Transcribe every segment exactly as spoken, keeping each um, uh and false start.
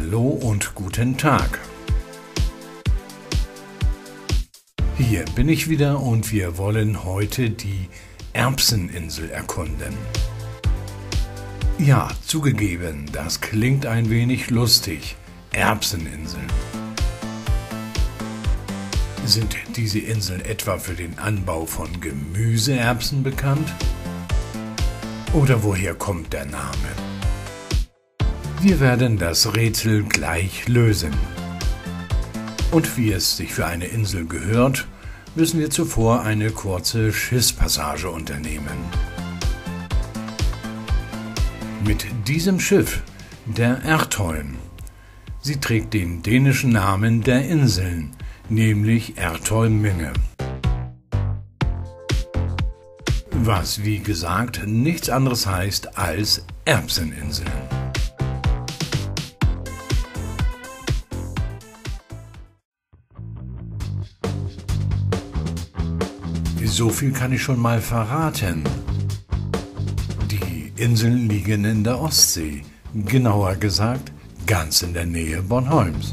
Hallo und guten Tag. Hier bin ich wieder und wir wollen heute die Erbseninsel erkunden. Ja, zugegeben, das klingt ein wenig lustig. Erbseninsel. Sind diese Inseln etwa für den Anbau von Gemüseerbsen bekannt? Oder woher kommt der Name? Wir werden das Rätsel gleich lösen. Und wie es sich für eine Insel gehört, müssen wir zuvor eine kurze Schiffspassage unternehmen. Mit diesem Schiff, der Ertholm. Sie trägt den dänischen Namen der Inseln, nämlich Ertholmene. Was wie gesagt nichts anderes heißt als Erbseninseln. So viel kann ich schon mal verraten. Die Inseln liegen in der Ostsee, genauer gesagt ganz in der Nähe Bornholms.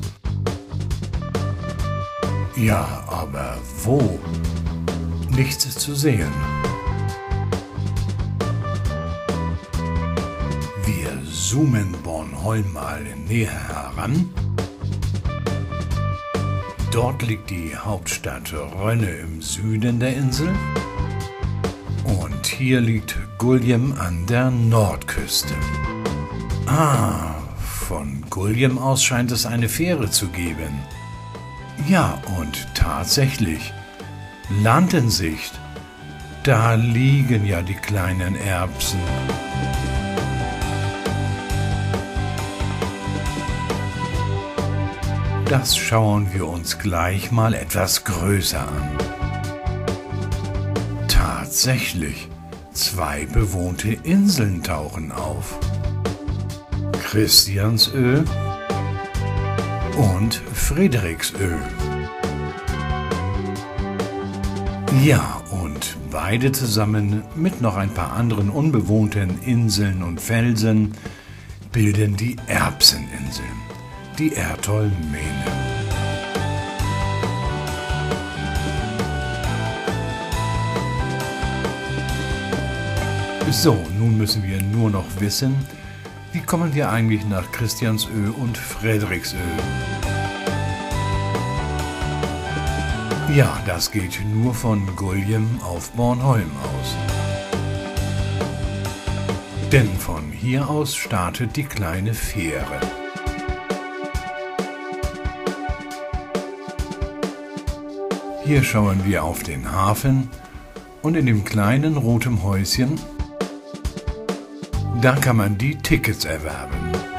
Ja, aber wo? Nichts ist zu sehen. Wir zoomen Bornholm mal näher heran. Dort liegt die Hauptstadt Rønne im Süden der Insel und hier liegt Guljem an der Nordküste. Ah, von Guljem aus scheint es eine Fähre zu geben. Ja, und tatsächlich, Land in Sicht, da liegen ja die kleinen Erbsen. Das schauen wir uns gleich mal etwas größer an. Tatsächlich, zwei bewohnte Inseln tauchen auf. Christiansö und Frederiksö. Ja, und beide zusammen mit noch ein paar anderen unbewohnten Inseln und Felsen bilden die Erbseninseln. Die Ertholmene. So, nun müssen wir nur noch wissen, wie kommen wir eigentlich nach Christiansö und Frederiksö? Ja, das geht nur von Guljem auf Bornholm aus. Denn von hier aus startet die kleine Fähre. Hier schauen wir auf den Hafen und in dem kleinen roten Häuschen, da kann man die Tickets erwerben.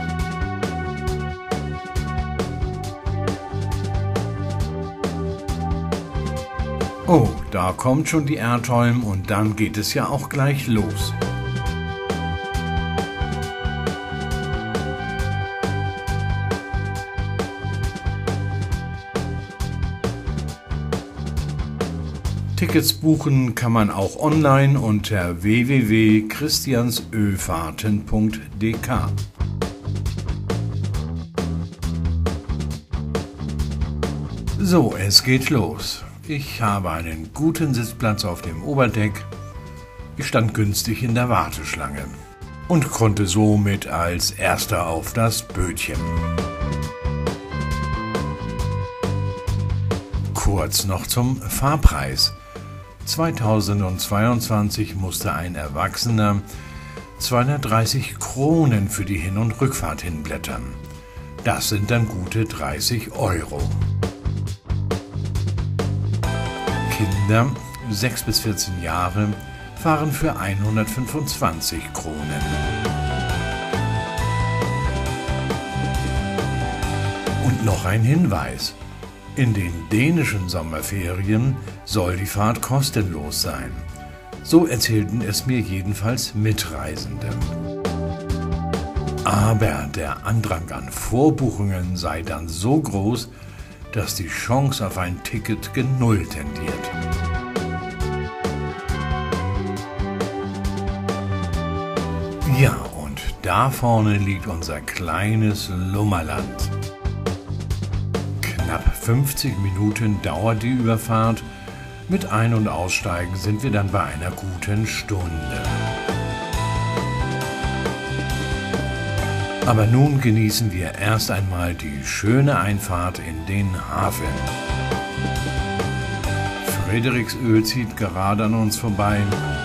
Oh, da kommt schon die Ertholm und dann geht es ja auch gleich los. Tickets buchen kann man auch online unter w w w punkt christiansöfahrten punkt d k. So, es geht los. Ich habe einen guten Sitzplatz auf dem Oberdeck. Ich stand günstig in der Warteschlange und konnte somit als Erster auf das Bötchen. Kurz noch zum Fahrpreis. zweitausendzweiundzwanzig musste ein Erwachsener zweihundertdreißig Kronen für die Hin- und Rückfahrt hinblättern. Das sind dann gute dreißig Euro. Kinder sechs bis vierzehn Jahre fahren für hundertfünfundzwanzig Kronen. Und noch ein Hinweis. In den dänischen Sommerferien soll die Fahrt kostenlos sein. So erzählten es mir jedenfalls Mitreisende. Aber der Andrang an Vorbuchungen sei dann so groß, dass die Chance auf ein Ticket gen Null tendiert. Ja, und da vorne liegt unser kleines Lummerland. Knapp fünfzig Minuten dauert die Überfahrt. Mit Ein- und Aussteigen sind wir dann bei einer guten Stunde. Aber nun genießen wir erst einmal die schöne Einfahrt in den Hafen. Frederiksöl zieht gerade an uns vorbei.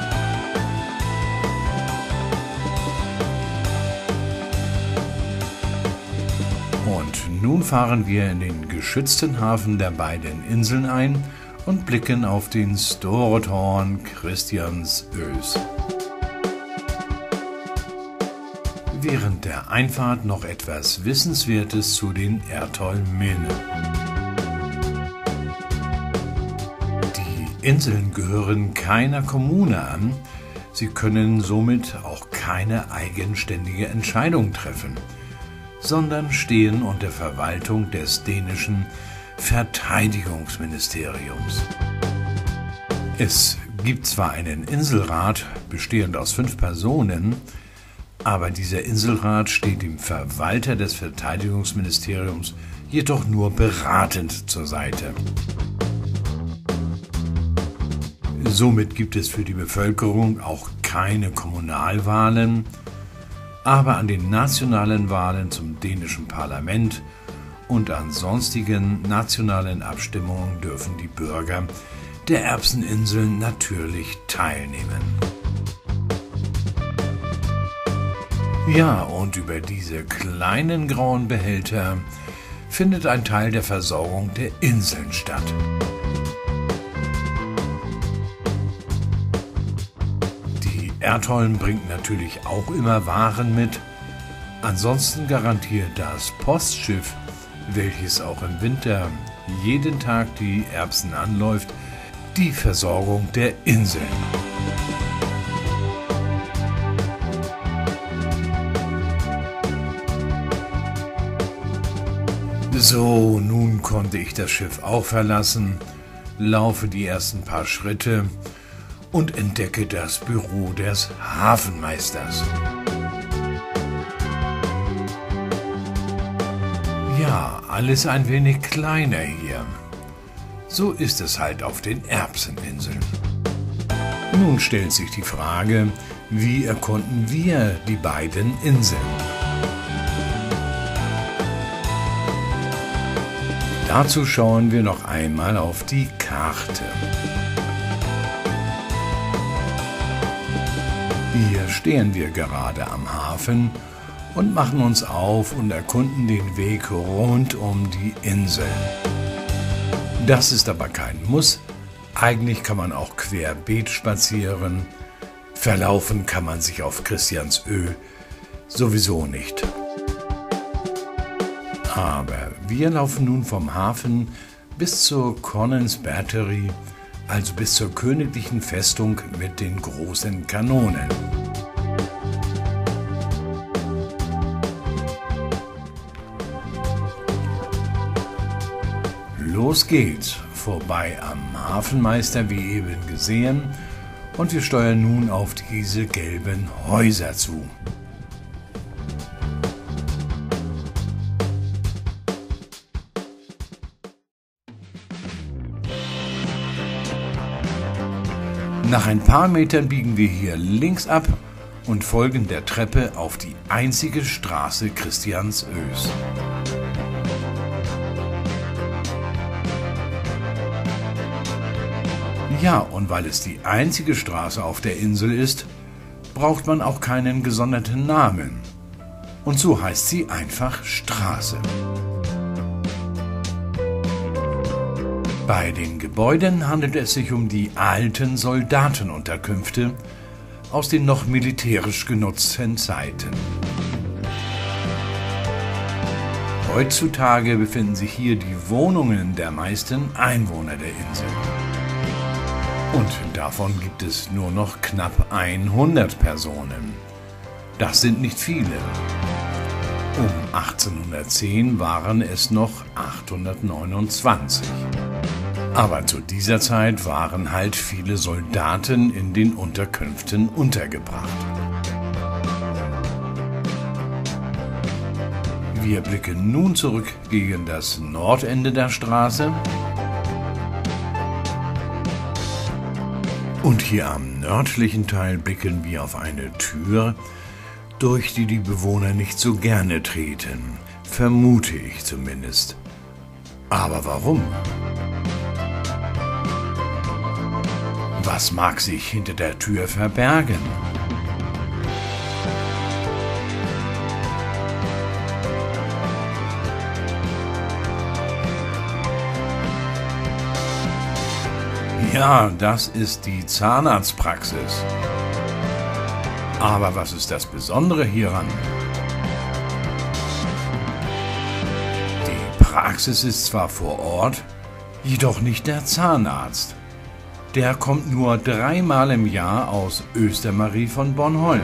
Und nun fahren wir in den geschützten Hafen der beiden Inseln ein und blicken auf den Stortorn Christiansös. Während der Einfahrt noch etwas Wissenswertes zu den Ertholminnen. Die Inseln gehören keiner Kommune an, sie können somit auch keine eigenständige Entscheidung treffen, sondern stehen unter Verwaltung des dänischen Verteidigungsministeriums. Es gibt zwar einen Inselrat, bestehend aus fünf Personen, aber dieser Inselrat steht dem Verwalter des Verteidigungsministeriums jedoch nur beratend zur Seite. Somit gibt es für die Bevölkerung auch keine Kommunalwahlen, aber an den nationalen Wahlen zum dänischen Parlament und an sonstigen nationalen Abstimmungen dürfen die Bürger der Erbseninseln natürlich teilnehmen. Ja, und über diese kleinen grauen Behälter findet ein Teil der Versorgung der Inseln statt. Die Ertholm bringt natürlich auch immer Waren mit. Ansonsten garantiert das Postschiff, welches auch im Winter jeden Tag die Erbsen anläuft, die Versorgung der Inseln. So, nun konnte ich das Schiff auch verlassen, laufe die ersten paar Schritte und entdecke das Büro des Hafenmeisters. Ja, alles ein wenig kleiner hier. So ist es halt auf den Erbseninseln. Nun stellt sich die Frage, wie erkunden wir die beiden Inseln? Dazu schauen wir noch einmal auf die Karte. Hier stehen wir gerade am Hafen und machen uns auf und erkunden den Weg rund um die Inseln. Das ist aber kein Muss. Eigentlich kann man auch querbeet spazieren. Verlaufen kann man sich auf Christiansö sowieso nicht. Aber wir laufen nun vom Hafen bis zur Connans Battery, also bis zur königlichen Festung mit den großen Kanonen. Los geht's, vorbei am Hafenmeister wie eben gesehen, und wir steuern nun auf diese gelben Häuser zu. Nach ein paar Metern biegen wir hier links ab und folgen der Treppe auf die einzige Straße Christiansös. Ja, und weil es die einzige Straße auf der Insel ist, braucht man auch keinen gesonderten Namen. Und so heißt sie einfach Straße. Bei den Gebäuden handelt es sich um die alten Soldatenunterkünfte aus den noch militärisch genutzten Zeiten. Heutzutage befinden sich hier die Wohnungen der meisten Einwohner der Insel. Und davon gibt es nur noch knapp hundert Personen. Das sind nicht viele. Um achtzehnhundertzehn waren es noch achthundertneunundzwanzig. Aber zu dieser Zeit waren halt viele Soldaten in den Unterkünften untergebracht. Wir blicken nun zurück gegen das Nordende der Straße. Und hier am nördlichen Teil blicken wir auf eine Tür, durch die die Bewohner nicht so gerne treten, vermute ich zumindest. Aber warum? Was mag sich hinter der Tür verbergen? Ja, das ist die Zahnarztpraxis. Aber was ist das Besondere hieran? Die Praxis ist zwar vor Ort, jedoch nicht der Zahnarzt. Der kommt nur dreimal im Jahr aus Östermarie von Bornholm.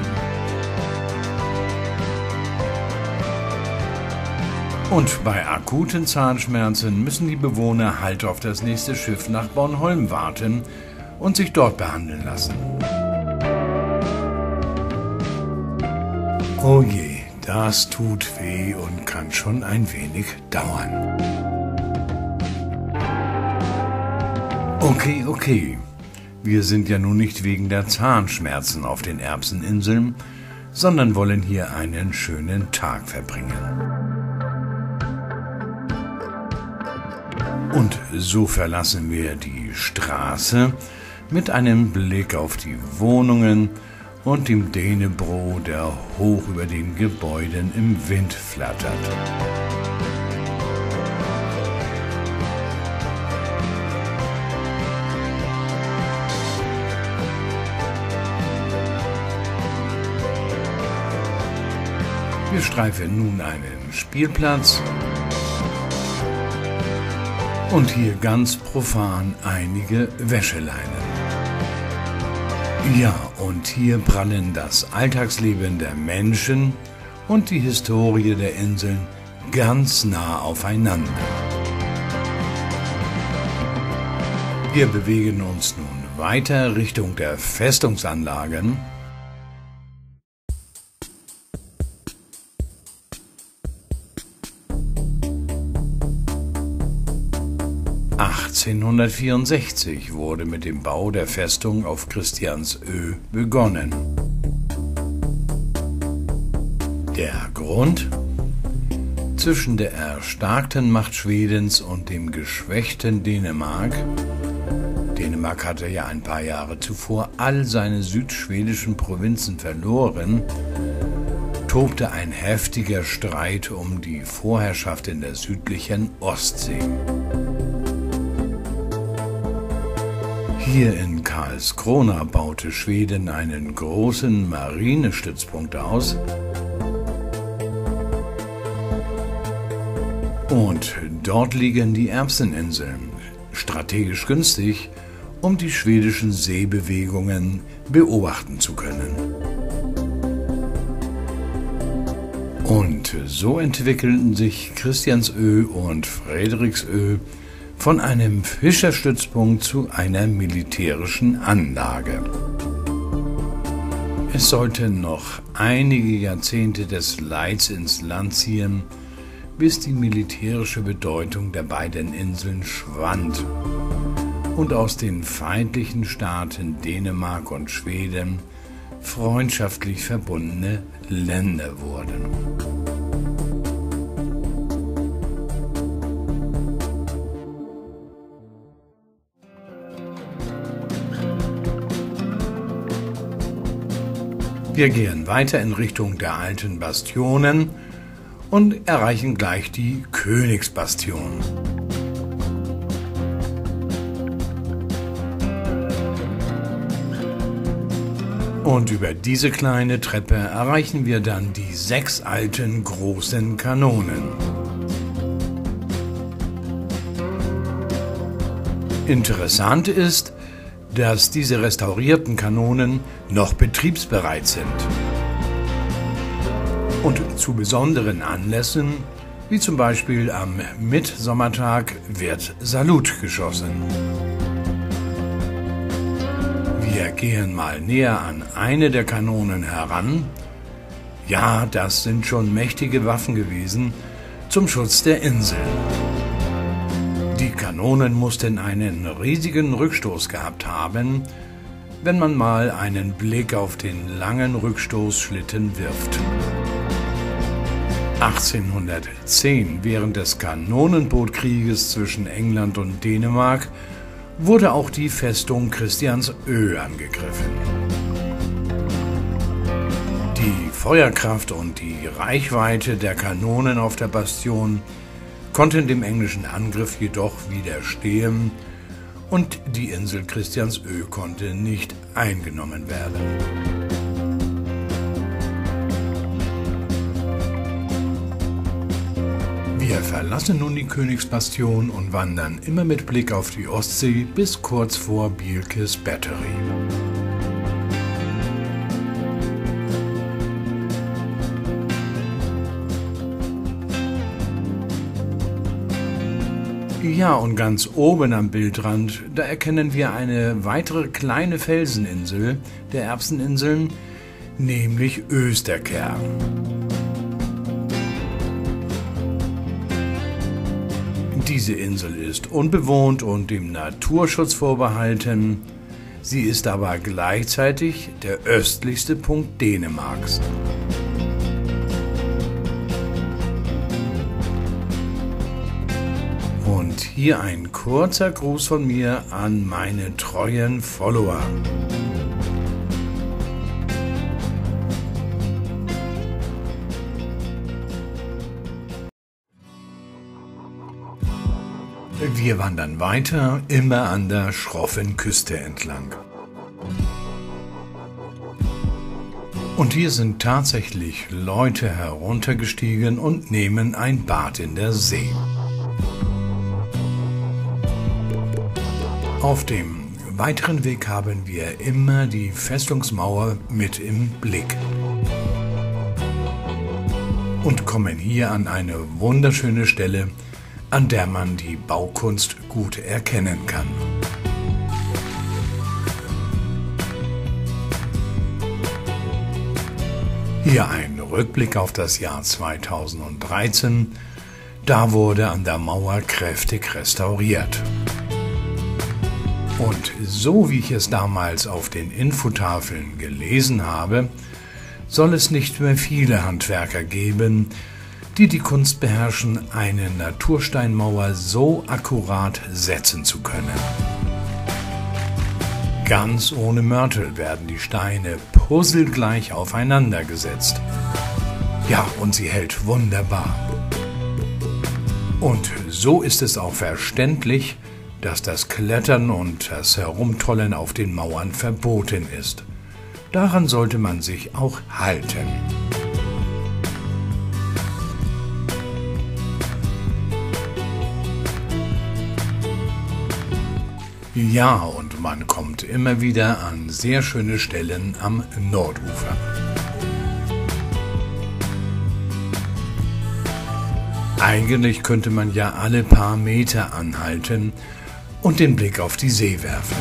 Und bei akuten Zahnschmerzen müssen die Bewohner halt auf das nächste Schiff nach Bornholm warten und sich dort behandeln lassen. Oh je, das tut weh und kann schon ein wenig dauern. Okay, okay. Wir sind ja nun nicht wegen der Zahnschmerzen auf den Erbseninseln, sondern wollen hier einen schönen Tag verbringen. Und so verlassen wir die Straße mit einem Blick auf die Wohnungen und dem Dänebro, der hoch über den Gebäuden im Wind flattert. Wir streifen nun einen Spielplatz. Und hier ganz profan einige Wäscheleinen. Ja, und hier prallen das Alltagsleben der Menschen und die Historie der Inseln ganz nah aufeinander. Wir bewegen uns nun weiter Richtung der Festungsanlagen. achtzehnhundertvierundsechzig wurde mit dem Bau der Festung auf Christiansö begonnen. Der Grund? Zwischen der erstarkten Macht Schwedens und dem geschwächten Dänemark – Dänemark hatte ja ein paar Jahre zuvor all seine südschwedischen Provinzen verloren – tobte ein heftiger Streit um die Vorherrschaft in der südlichen Ostsee. Hier in Karlskrona baute Schweden einen großen Marinestützpunkt aus und dort liegen die Erbseninseln, strategisch günstig, um die schwedischen Seebewegungen beobachten zu können. Und so entwickelten sich Christiansö und Frederiksö von einem Fischerstützpunkt zu einer militärischen Anlage. Es sollten noch einige Jahrzehnte des Leids ins Land ziehen, bis die militärische Bedeutung der beiden Inseln schwand und aus den feindlichen Staaten Dänemark und Schweden freundschaftlich verbundene Länder wurden. Wir gehen weiter in Richtung der alten Bastionen und erreichen gleich die Königsbastion. Und über diese kleine Treppe erreichen wir dann die sechs alten großen Kanonen. Interessant ist, dass diese restaurierten Kanonen noch betriebsbereit sind. Und zu besonderen Anlässen, wie zum Beispiel am Mitsommertag, wird Salut geschossen. Wir gehen mal näher an eine der Kanonen heran. Ja, das sind schon mächtige Waffen gewesen zum Schutz der Insel. Die Kanonen mussten einen riesigen Rückstoß gehabt haben, wenn man mal einen Blick auf den langen Rückstoßschlitten wirft. achtzehnhundertzehn, während des Kanonenbootkrieges zwischen England und Dänemark, wurde auch die Festung Christiansö angegriffen. Die Feuerkraft und die Reichweite der Kanonen auf der Bastion konnten dem englischen Angriff jedoch widerstehen und die Insel Christiansö konnte nicht eingenommen werden. Wir verlassen nun die Königsbastion und wandern immer mit Blick auf die Ostsee bis kurz vor Bielkes Battery. Ja, und ganz oben am Bildrand, da erkennen wir eine weitere kleine Felseninsel der Erbseninseln, nämlich Österkær. Diese Insel ist unbewohnt und dem Naturschutz vorbehalten. Sie ist aber gleichzeitig der östlichste Punkt Dänemarks. Und hier ein kurzer Gruß von mir an meine treuen Follower. Wir wandern weiter, immer an der schroffen Küste entlang. Und hier sind tatsächlich Leute heruntergestiegen und nehmen ein Bad in der See. Auf dem weiteren Weg haben wir immer die Festungsmauer mit im Blick. Und kommen hier an eine wunderschöne Stelle, an der man die Baukunst gut erkennen kann. Hier ein Rückblick auf das Jahr zweitausenddreizehn. Da wurde an der Mauer kräftig restauriert. Und so wie ich es damals auf den Infotafeln gelesen habe, soll es nicht mehr viele Handwerker geben, die die Kunst beherrschen, eine Natursteinmauer so akkurat setzen zu können. Ganz ohne Mörtel werden die Steine puzzelgleich aufeinander gesetzt. Ja, und sie hält wunderbar. Und so ist es auch verständlich, dass das Klettern und das Herumtollen auf den Mauern verboten ist. Daran sollte man sich auch halten. Ja, und man kommt immer wieder an sehr schöne Stellen am Nordufer. Eigentlich könnte man ja alle paar Meter anhalten und den Blick auf die See werfen.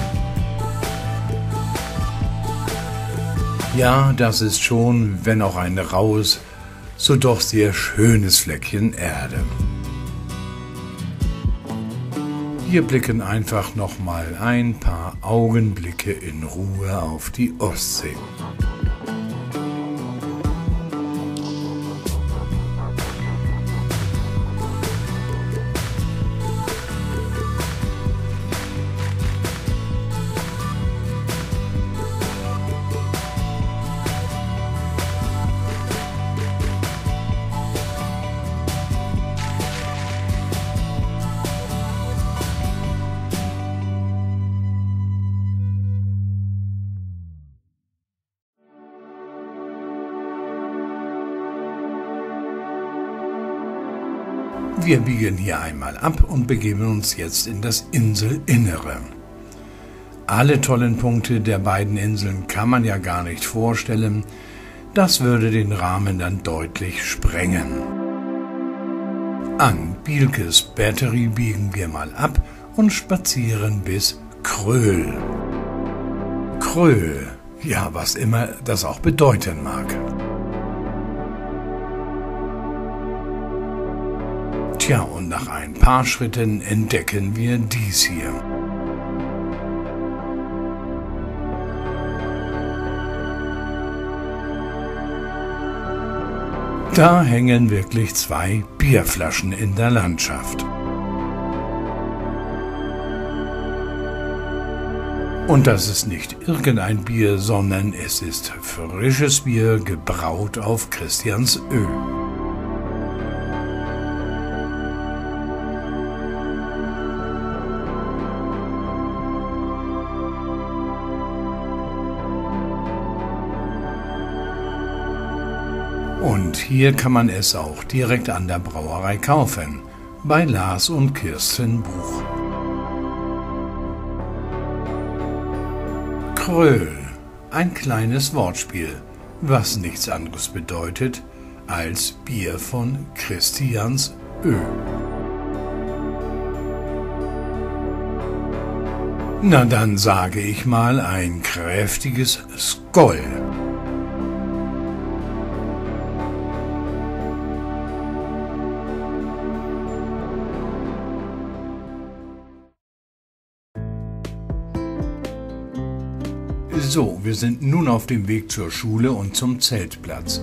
Ja, das ist schon, wenn auch ein raues, so doch sehr schönes Fleckchen Erde. Wir blicken einfach noch mal ein paar Augenblicke in Ruhe auf die Ostsee. Wir biegen hier einmal ab und begeben uns jetzt in das Inselinnere. Alle tollen Punkte der beiden Inseln kann man ja gar nicht vorstellen. Das würde den Rahmen dann deutlich sprengen. An Bielkes Battery biegen wir mal ab und spazieren bis Kröhl. Kröhl, ja, was immer das auch bedeuten mag. Tja, und nach ein paar Schritten entdecken wir dies hier. Da hängen wirklich zwei Bierflaschen in der Landschaft. Und das ist nicht irgendein Bier, sondern es ist frisches Bier, gebraut auf Christians Ö. Und hier kann man es auch direkt an der Brauerei kaufen, bei Lars und Kirsten Buch. Kröll, ein kleines Wortspiel, was nichts anderes bedeutet als Bier von Christians Ö. Na dann sage ich mal ein kräftiges Skoll. So, wir sind nun auf dem Weg zur Schule und zum Zeltplatz.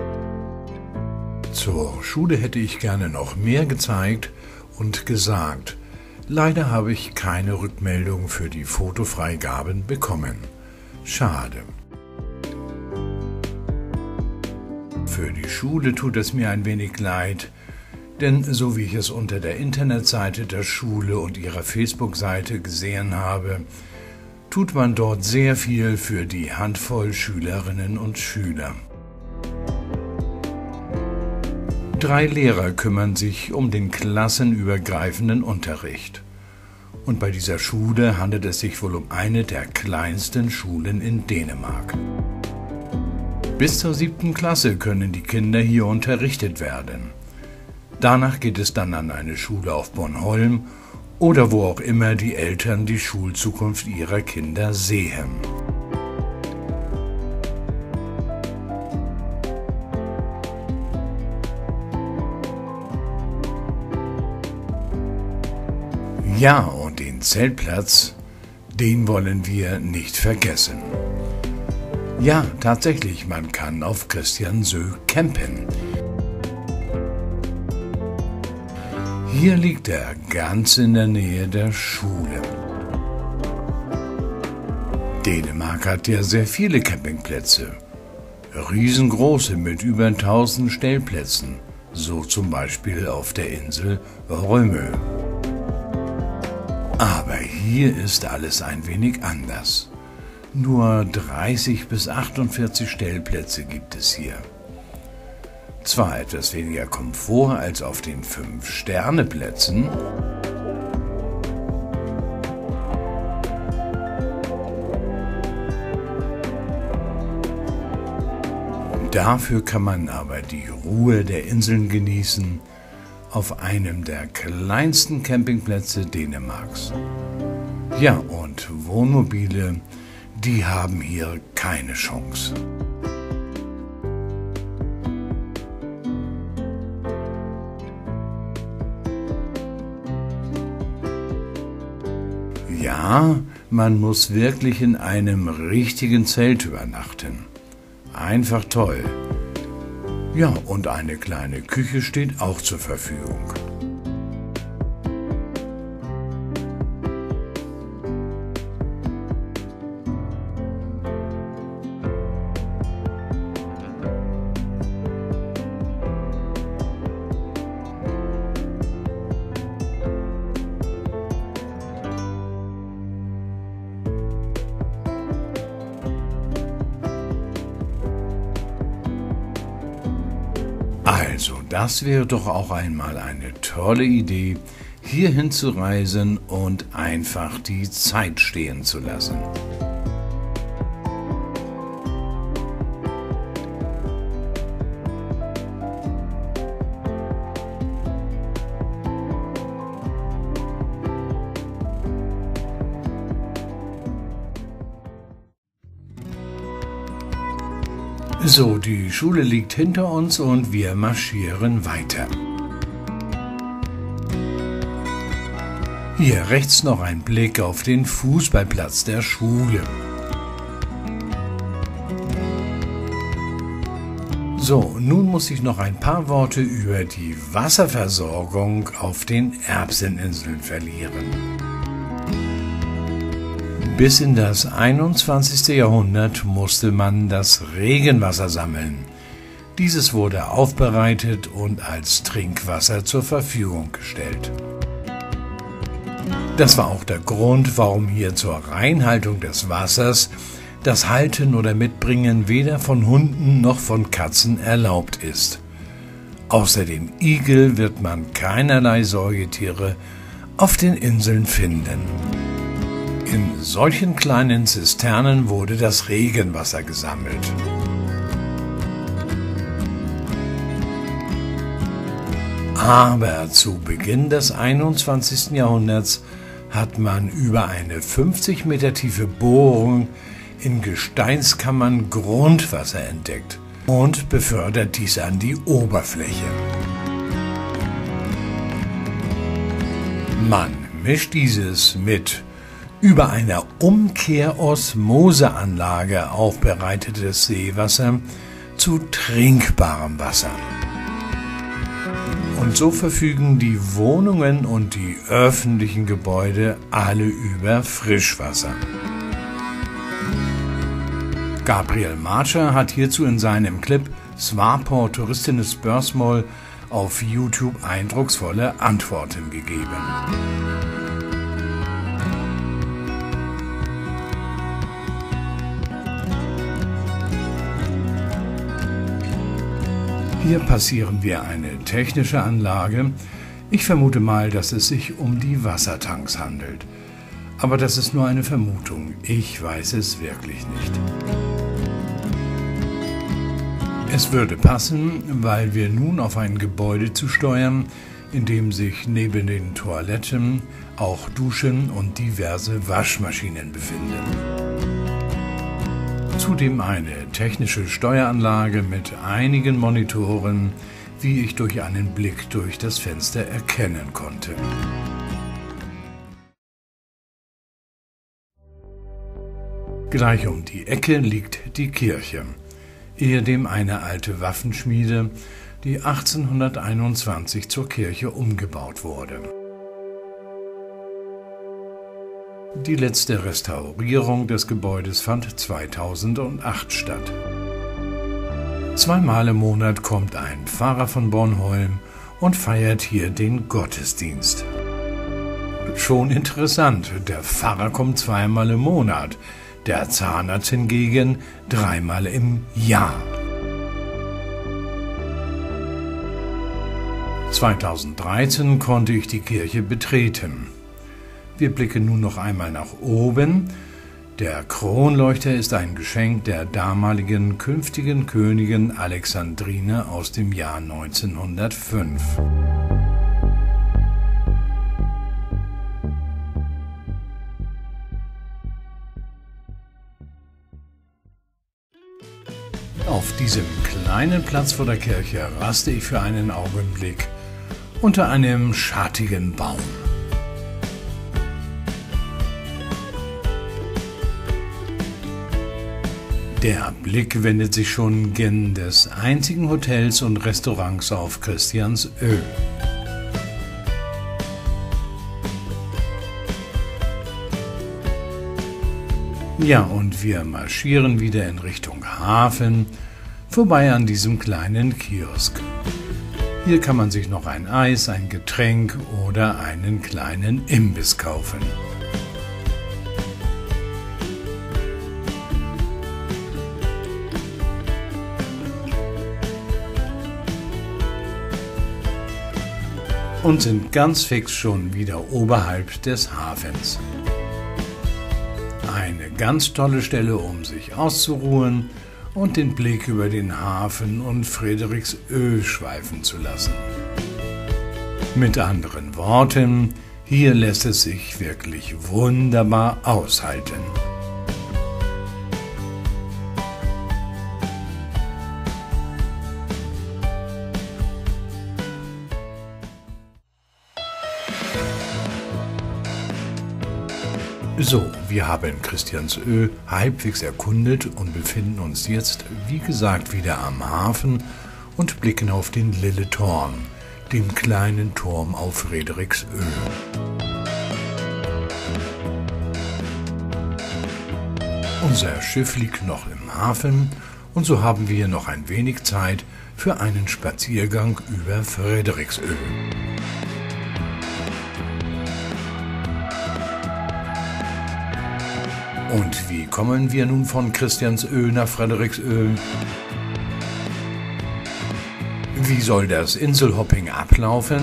Zur Schule hätte ich gerne noch mehr gezeigt und gesagt. Leider habe ich keine Rückmeldung für die Fotofreigaben bekommen. Schade. Für die Schule tut es mir ein wenig leid, denn so wie ich es unter der Internetseite der Schule und ihrer Facebook-Seite gesehen habe, tut man dort sehr viel für die Handvoll Schülerinnen und Schüler. Drei Lehrer kümmern sich um den klassenübergreifenden Unterricht. Und bei dieser Schule handelt es sich wohl um eine der kleinsten Schulen in Dänemark. Bis zur siebten Klasse können die Kinder hier unterrichtet werden. Danach geht es dann an eine Schule auf Bornholm oder wo auch immer die Eltern die Schulzukunft ihrer Kinder sehen. Ja, und den Zeltplatz, den wollen wir nicht vergessen. Ja, tatsächlich, man kann auf Christiansø campen. Hier liegt er ganz in der Nähe der Schule. Dänemark hat ja sehr viele Campingplätze. Riesengroße mit über tausend Stellplätzen, so zum Beispiel auf der Insel Rømø. Aber hier ist alles ein wenig anders. Nur dreißig bis achtundvierzig Stellplätze gibt es hier. Zwar etwas weniger Komfort als auf den Fünf-Sterne-Plätzen, dafür kann man aber die Ruhe der Inseln genießen auf einem der kleinsten Campingplätze Dänemarks. Ja, und Wohnmobile, die haben hier keine Chance. Ja, man muss wirklich in einem richtigen Zelt übernachten. Einfach toll. Ja, und eine kleine Küche steht auch zur Verfügung. Also, das wäre doch auch einmal eine tolle Idee, hierhin zu reisen und einfach die Zeit stehen zu lassen. So, die Schule liegt hinter uns und wir marschieren weiter. Hier rechts noch ein Blick auf den Fußballplatz der Schule. So, nun muss ich noch ein paar Worte über die Wasserversorgung auf den Erbseninseln verlieren. Bis in das einundzwanzigste Jahrhundert musste man das Regenwasser sammeln. Dieses wurde aufbereitet und als Trinkwasser zur Verfügung gestellt. Das war auch der Grund, warum hier zur Reinhaltung des Wassers das Halten oder Mitbringen weder von Hunden noch von Katzen erlaubt ist. Außer dem Igel wird man keinerlei Säugetiere auf den Inseln finden. In solchen kleinen Zisternen wurde das Regenwasser gesammelt. Aber zu Beginn des einundzwanzigsten Jahrhunderts hat man über eine fünfzig Meter tiefe Bohrung in Gesteinskammern Grundwasser entdeckt und befördert dies an die Oberfläche. Man mischt dieses mit über einer Umkehrosmoseanlage aufbereitetes Seewasser zu trinkbarem Wasser. Und so verfügen die Wohnungen und die öffentlichen Gebäude alle über Frischwasser. Gabriel Marcher hat hierzu in seinem Clip Swartport Toeristenes Beursmål auf YouTube eindrucksvolle Antworten gegeben. Hier passieren wir eine technische Anlage. Ich vermute mal, dass es sich um die Wassertanks handelt. Aber das ist nur eine Vermutung. Ich weiß es wirklich nicht. Es würde passen, weil wir nun auf ein Gebäude zu steuern, in dem sich neben den Toiletten auch Duschen und diverse Waschmaschinen befinden. Zudem eine technische Steueranlage mit einigen Monitoren, wie ich durch einen Blick durch das Fenster erkennen konnte. Gleich um die Ecke liegt die Kirche, ehedem eine alte Waffenschmiede, die achtzehnhunderteinundzwanzig zur Kirche umgebaut wurde. Die letzte Restaurierung des Gebäudes fand zweitausendacht statt. Zweimal im Monat kommt ein Pfarrer von Bornholm und feiert hier den Gottesdienst. Schon interessant, der Pfarrer kommt zweimal im Monat, der Zahnarzt hingegen dreimal im Jahr. zweitausenddreizehn konnte ich die Kirche betreten. Wir blicken nun noch einmal nach oben. Der Kronleuchter ist ein Geschenk der damaligen künftigen Königin Alexandrine aus dem Jahr neunzehnhundertfünf. Auf diesem kleinen Platz vor der Kirche raste ich für einen Augenblick unter einem schattigen Baum. Der Blick wendet sich schon gen des einzigen Hotels und Restaurants auf Christiansö. Ja, und wir marschieren wieder in Richtung Hafen, vorbei an diesem kleinen Kiosk. Hier kann man sich noch ein Eis, ein Getränk oder einen kleinen Imbiss kaufen. Und sind ganz fix schon wieder oberhalb des Hafens. Eine ganz tolle Stelle, um sich auszuruhen und den Blick über den Hafen und Frederiksö schweifen zu lassen. Mit anderen Worten, hier lässt es sich wirklich wunderbar aushalten. So, wir haben Christiansö halbwegs erkundet und befinden uns jetzt, wie gesagt, wieder am Hafen und blicken auf den Lilletorn, dem kleinen Turm auf Frederiksö. Unser Schiff liegt noch im Hafen und so haben wir noch ein wenig Zeit für einen Spaziergang über Frederiksö. Und wie kommen wir nun von Christiansö nach Frederiksö? Wie soll das Inselhopping ablaufen?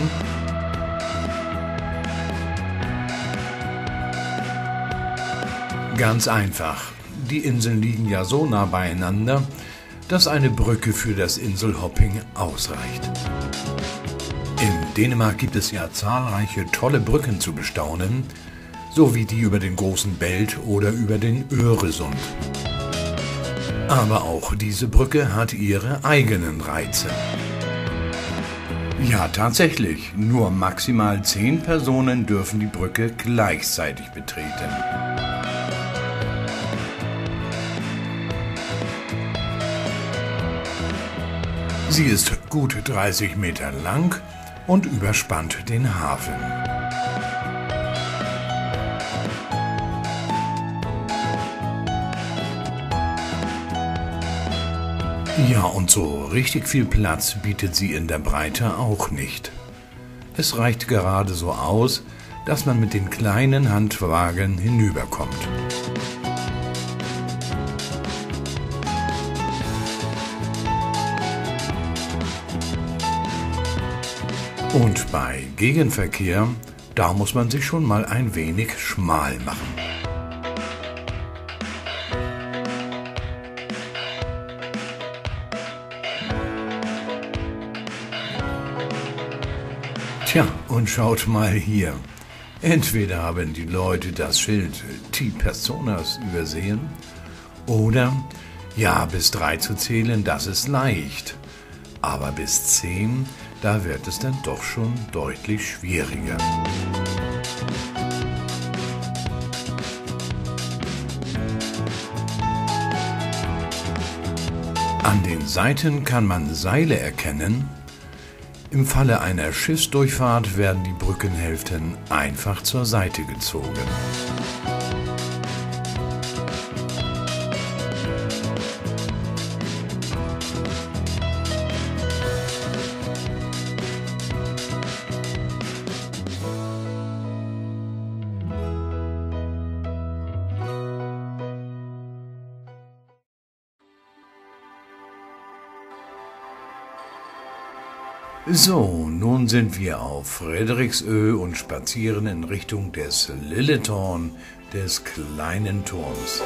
Ganz einfach. Die Inseln liegen ja so nah beieinander, dass eine Brücke für das Inselhopping ausreicht. In Dänemark gibt es ja zahlreiche tolle Brücken zu bestaunen, so wie die über den großen Belt oder über den Öresund. Aber auch diese Brücke hat ihre eigenen Reize. Ja, tatsächlich, nur maximal zehn Personen dürfen die Brücke gleichzeitig betreten. Sie ist gut dreißig Meter lang und überspannt den Hafen. Ja, und so richtig viel Platz bietet sie in der Breite auch nicht. Es reicht gerade so aus, dass man mit den kleinen Handwagen hinüberkommt. Und bei Gegenverkehr, da muss man sich schon mal ein wenig schmal machen. Tja, und schaut mal hier. Entweder haben die Leute das Schild T Personas übersehen oder, ja, bis drei zu zählen, das ist leicht. Aber bis zehn, da wird es dann doch schon deutlich schwieriger. An den Seiten kann man Seile erkennen. Im Falle einer Schiffsdurchfahrt werden die Brückenhälften einfach zur Seite gezogen. So, nun sind wir auf Frederiksö und spazieren in Richtung des Lilletorn, des kleinen Turms.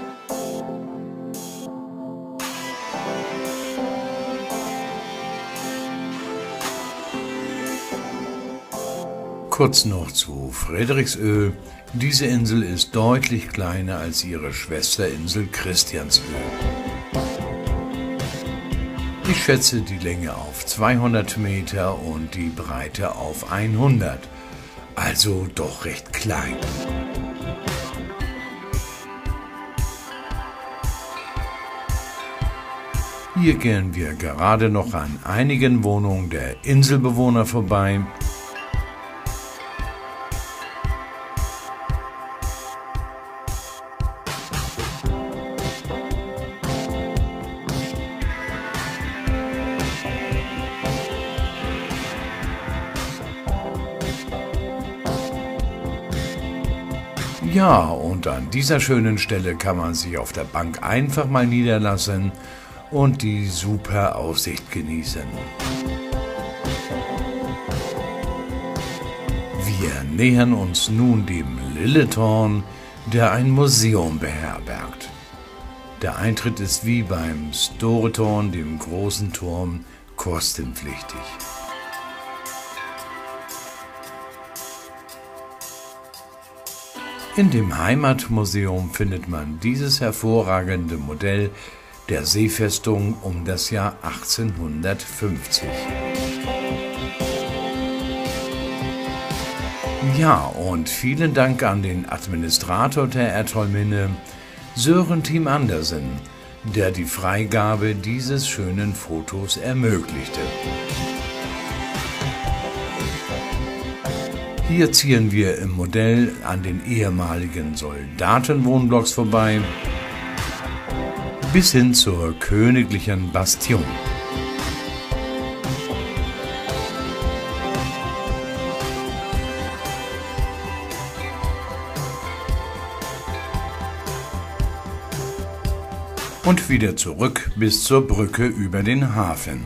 Kurz noch zu Frederiksö. Diese Insel ist deutlich kleiner als ihre Schwesterinsel Christiansö. Ich schätze die Länge auf zweihundert Meter und die Breite auf hundert, also doch recht klein. Hier gehen wir gerade noch an einigen Wohnungen der Inselbewohner vorbei. Ja, und an dieser schönen Stelle kann man sich auf der Bank einfach mal niederlassen und die super Aussicht genießen. Wir nähern uns nun dem Lilletorn, der ein Museum beherbergt. Der Eintritt ist wie beim Storetorn, dem großen Turm, kostenpflichtig. In dem Heimatmuseum findet man dieses hervorragende Modell der Seefestung um das Jahr achtzehnhundertfünfzig. Ja, und vielen Dank an den Administrator der Erdtrollminne, Sören Tim Andersen, der die Freigabe dieses schönen Fotos ermöglichte. Hier ziehen wir im Modell an den ehemaligen Soldatenwohnblocks vorbei, bis hin zur königlichen Bastion. Und wieder zurück bis zur Brücke über den Hafen.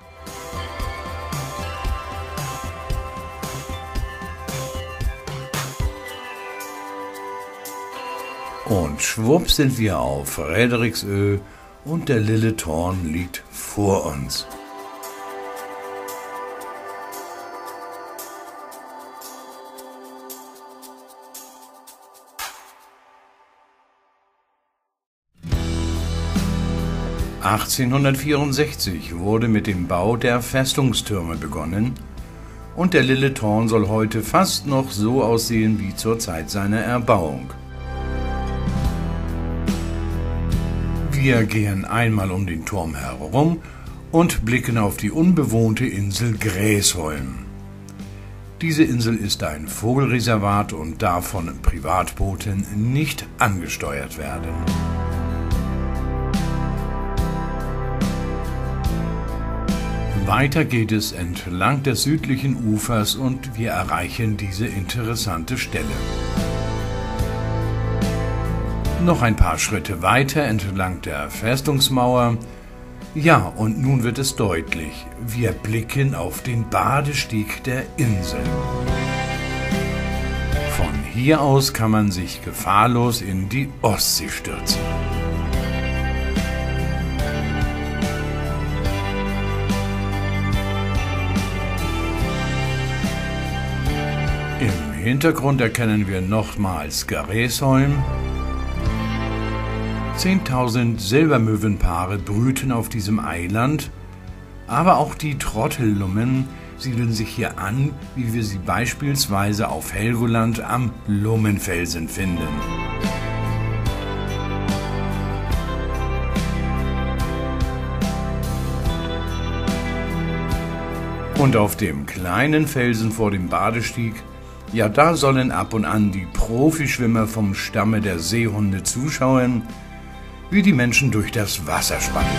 Und schwupp sind wir auf Frederiksö und der Lille Thorn liegt vor uns. achtzehnhundertvierundsechzig wurde mit dem Bau der Festungstürme begonnen und der Lille Thorn soll heute fast noch so aussehen wie zur Zeit seiner Erbauung. Wir gehen einmal um den Turm herum und blicken auf die unbewohnte Insel Gräsholm. Diese Insel ist ein Vogelreservat und darf von Privatbooten nicht angesteuert werden. Weiter geht es entlang des südlichen Ufers und wir erreichen diese interessante Stelle. Noch ein paar Schritte weiter entlang der Festungsmauer. Ja, und nun wird es deutlich. Wir blicken auf den Badestieg der Insel. Von hier aus kann man sich gefahrlos in die Ostsee stürzen. Im Hintergrund erkennen wir nochmals Gräsholm. zehntausend Silbermöwenpaare brüten auf diesem Eiland, aber auch die Trottellummen siedeln sich hier an, wie wir sie beispielsweise auf Helgoland am Lummenfelsen finden. Und auf dem kleinen Felsen vor dem Badestieg, ja, da sollen ab und an die Profischwimmer vom Stamme der Seehunde zuschauen, wie die Menschen durch das Wasser spannen.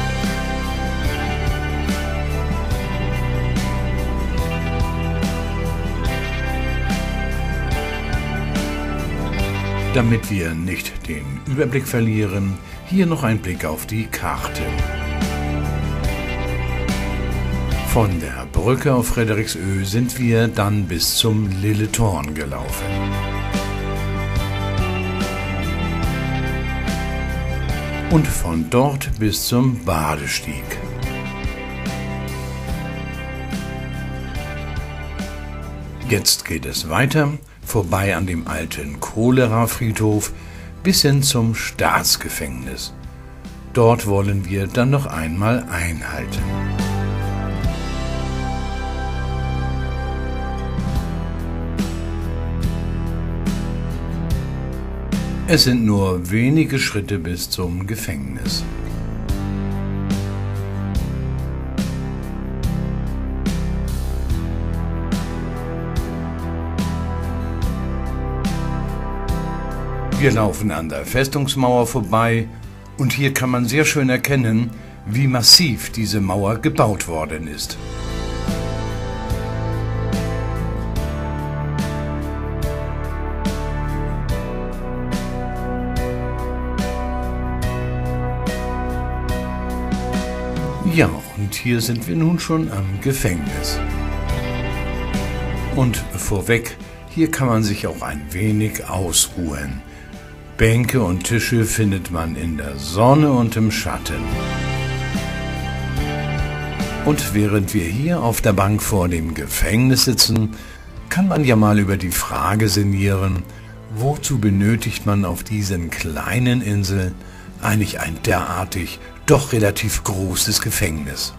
Damit wir nicht den Überblick verlieren, hier noch ein Blick auf die Karte. Von der Brücke auf Frederiksö sind wir dann bis zum Lille Thorn gelaufen. Und von dort bis zum Badestieg. Jetzt geht es weiter, vorbei an dem alten Cholera-Friedhof bis hin zum Staatsgefängnis. Dort wollen wir dann noch einmal einhalten. Es sind nur wenige Schritte bis zum Gefängnis. Wir laufen an der Festungsmauer vorbei und hier kann man sehr schön erkennen, wie massiv diese Mauer gebaut worden ist. Ja, und hier sind wir nun schon am Gefängnis. Und vorweg, hier kann man sich auch ein wenig ausruhen. Bänke und Tische findet man in der Sonne und im Schatten. Und während wir hier auf der Bank vor dem Gefängnis sitzen, kann man ja mal über die Frage sinnieren, wozu benötigt man auf diesen kleinen Inseln eigentlich ein derartig doch relativ großes Gefängnis?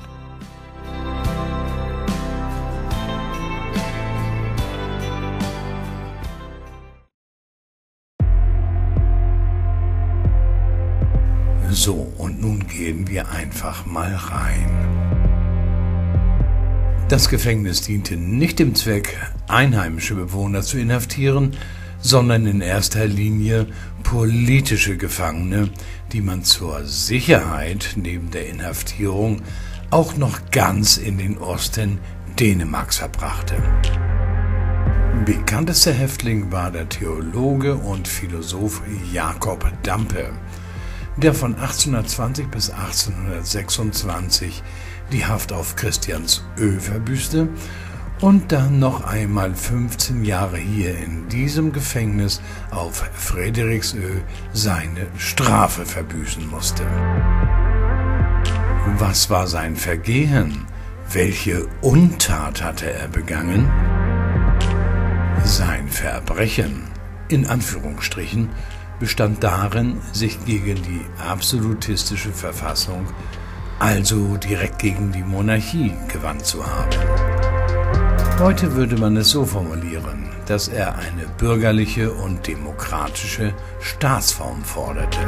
So, und nun gehen wir einfach mal rein. Das Gefängnis diente nicht dem Zweck, einheimische Bewohner zu inhaftieren, sondern in erster Linie politische Gefangene, die man zur Sicherheit neben der Inhaftierung auch noch ganz in den Osten Dänemarks verbrachte. Bekanntester Häftling war der Theologe und Philosoph Jacob Dampe, der von achtzehnhundertzwanzig bis achtzehnhundertsechsundzwanzig die Haft auf Christiansö verbüßte und dann noch einmal fünfzehn Jahre hier in diesem Gefängnis auf Frederiksö seine Strafe verbüßen musste. Was war sein Vergehen? Welche Untat hatte er begangen? Sein Verbrechen, in Anführungsstrichen, bestand darin, sich gegen die absolutistische Verfassung, also direkt gegen die Monarchie, gewandt zu haben. Heute würde man es so formulieren, dass er eine bürgerliche und demokratische Staatsform forderte.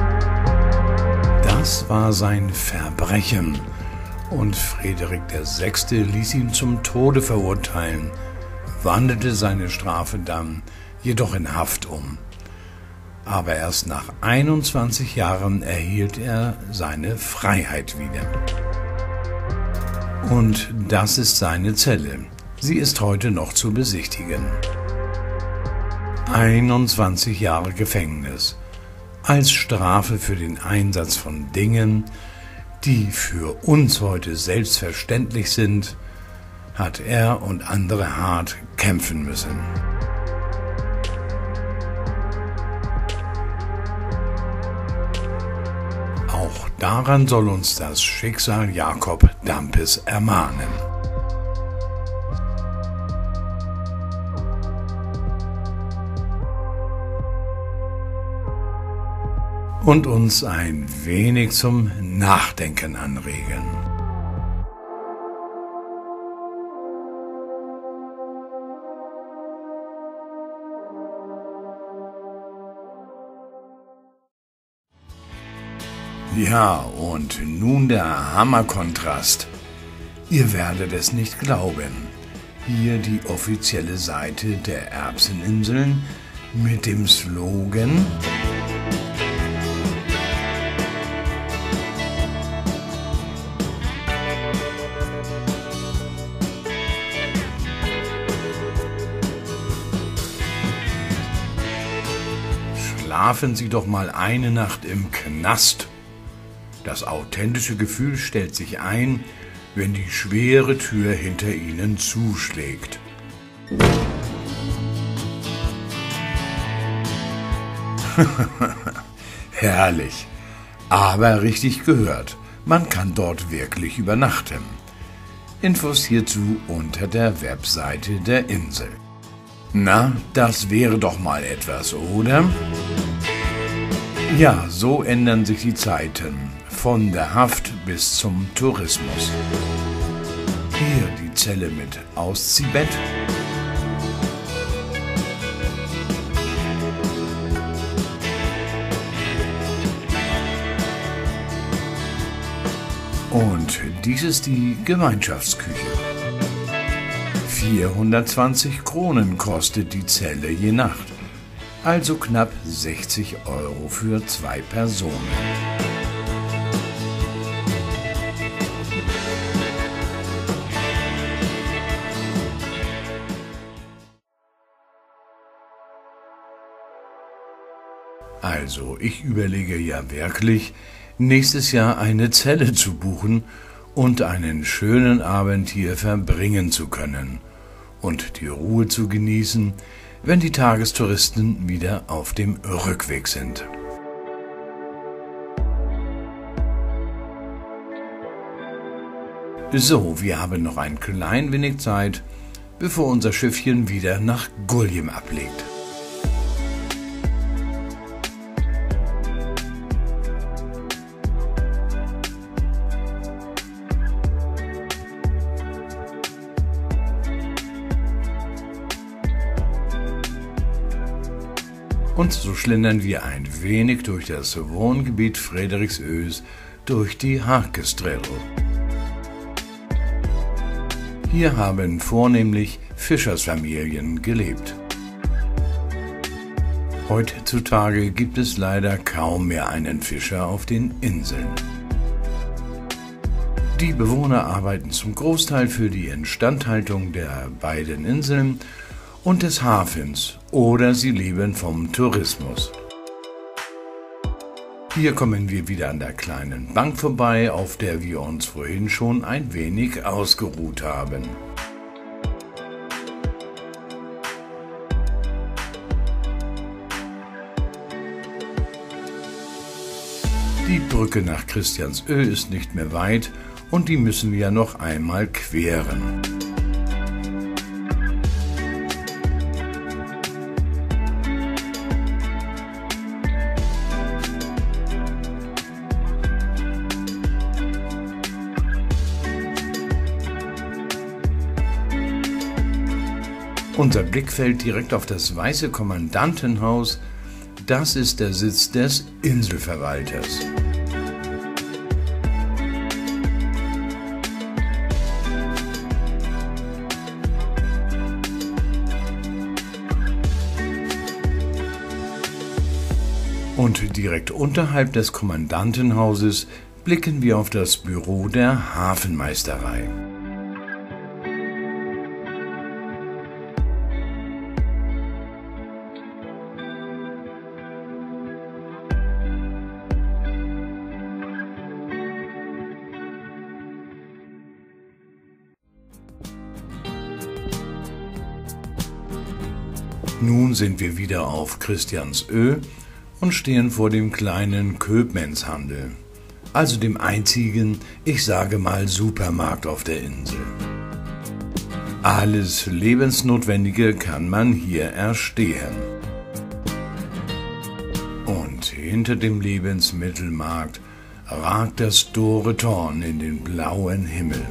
Das war sein Verbrechen, und Frederik der Sechste ließ ihn zum Tode verurteilen, wandelte seine Strafe dann jedoch in Haft um. Aber erst nach einundzwanzig Jahren erhielt er seine Freiheit wieder. Und das ist seine Zelle. Sie ist heute noch zu besichtigen. einundzwanzig Jahre Gefängnis als Strafe für den Einsatz von Dingen, die für uns heute selbstverständlich sind, hat er und andere hart kämpfen müssen. Auch daran soll uns das Schicksal Jacob Dampes ermahnen. Und uns ein wenig zum Nachdenken anregen. Ja, und nun der Hammerkontrast. Ihr werdet es nicht glauben. Hier die offizielle Seite der Erbseninseln mit dem Slogan: Schlafen Sie doch mal eine Nacht im Knast. Das authentische Gefühl stellt sich ein, wenn die schwere Tür hinter Ihnen zuschlägt. Herrlich, aber richtig gehört, man kann dort wirklich übernachten. Infos hierzu unter der Webseite der Insel. Na, das wäre doch mal etwas, oder? Ja, so ändern sich die Zeiten, von der Haft bis zum Tourismus. Hier die Zelle mit Ausziehbett. Und dies ist die Gemeinschaftsküche. vierhundertzwanzig Kronen kostet die Zelle je Nacht, also knapp sechzig Euro für zwei Personen. Also, ich überlege ja wirklich, nächstes Jahr eine Zelle zu buchen und einen schönen Abend hier verbringen zu können und die Ruhe zu genießen, wenn die Tagestouristen wieder auf dem Rückweg sind. So, wir haben noch ein klein wenig Zeit, bevor unser Schiffchen wieder nach Guljem ablegt. Und so schlendern wir ein wenig durch das Wohngebiet Frederiksös durch die Harkestrel. Hier haben vornehmlich Fischersfamilien gelebt. Heutzutage gibt es leider kaum mehr einen Fischer auf den Inseln. Die Bewohner arbeiten zum Großteil für die Instandhaltung der beiden Inseln und des Hafens oder sie leben vom Tourismus. Hier kommen wir wieder an der kleinen Bank vorbei, auf der wir uns vorhin schon ein wenig ausgeruht haben. Die Brücke nach Christiansö ist nicht mehr weit und die müssen wir noch einmal queren. Unser Blick fällt direkt auf das Weiße Kommandantenhaus. Das ist der Sitz des Inselverwalters. Und direkt unterhalb des Kommandantenhauses blicken wir auf das Büro der Hafenmeisterei. Nun sind wir wieder auf Christiansö und stehen vor dem kleinen Köbmannshandel, also dem einzigen, ich sage mal, Supermarkt auf der Insel. Alles Lebensnotwendige kann man hier erstehen. Und hinter dem Lebensmittelmarkt ragt das Dore Torn in den blauen Himmel.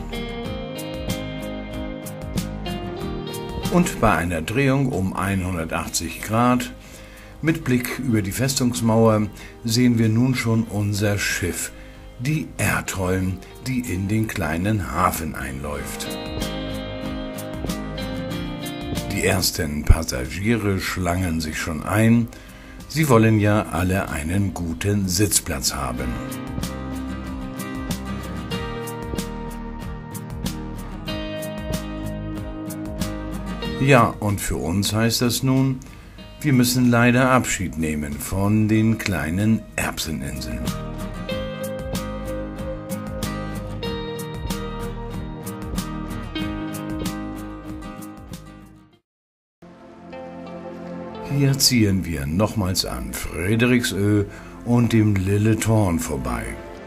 Und bei einer Drehung um hundertachtzig Grad mit Blick über die Festungsmauer sehen wir nun schon unser Schiff, die Erdholm, die in den kleinen Hafen einläuft. Die ersten Passagiere schlangen sich schon ein. Sie wollen ja alle einen guten Sitzplatz haben. Ja, und für uns heißt das nun, wir müssen leider Abschied nehmen von den kleinen Erbseninseln. Hier ziehen wir nochmals an Frederiksö und dem Lille Torn vorbei.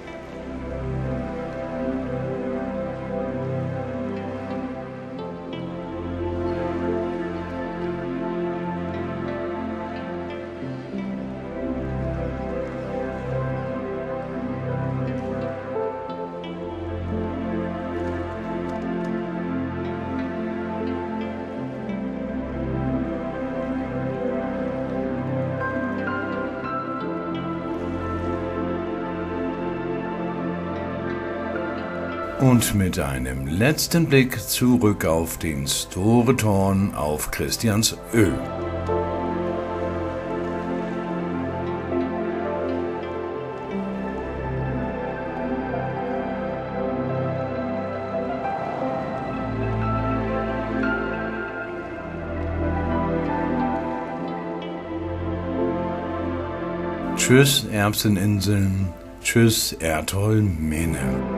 Und mit einem letzten Blick zurück auf den Store Torn auf Christiansö. Tschüss Erbseninseln, tschüss Erdholm Mene.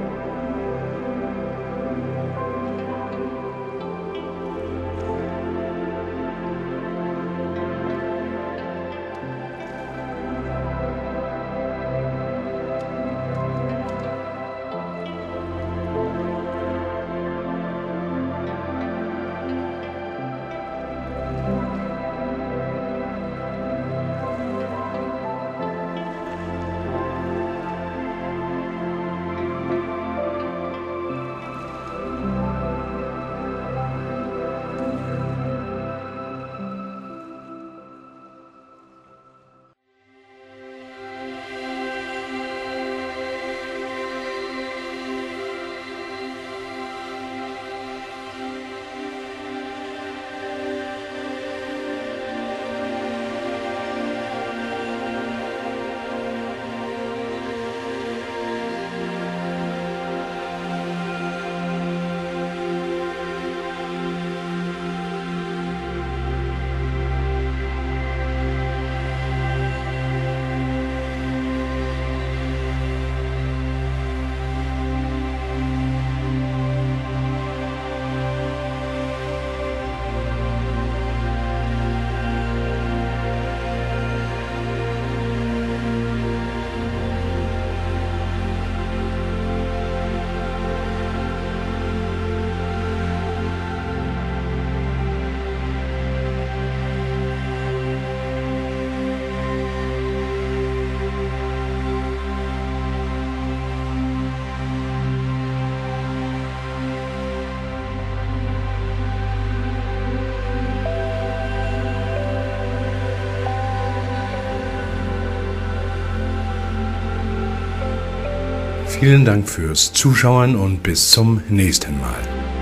Vielen Dank fürs Zuschauen und bis zum nächsten Mal.